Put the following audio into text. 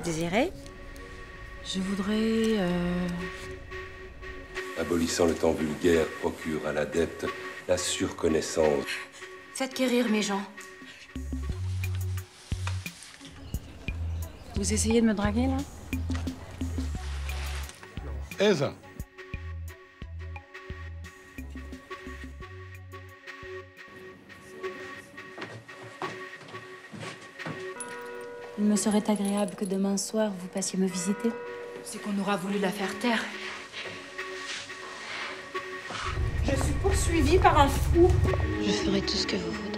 Désiré? Je voudrais... Abolissant le temps vulgaire procure à l'adepte la surconnaissance. Faites quérir mes gens. Vous essayez de me draguer, là? Eza. Il me serait agréable que demain soir, vous passiez me visiter. C'est qu'on aura voulu la faire taire. Je suis poursuivie par un fou. Je ferai tout ce que vous voudrez.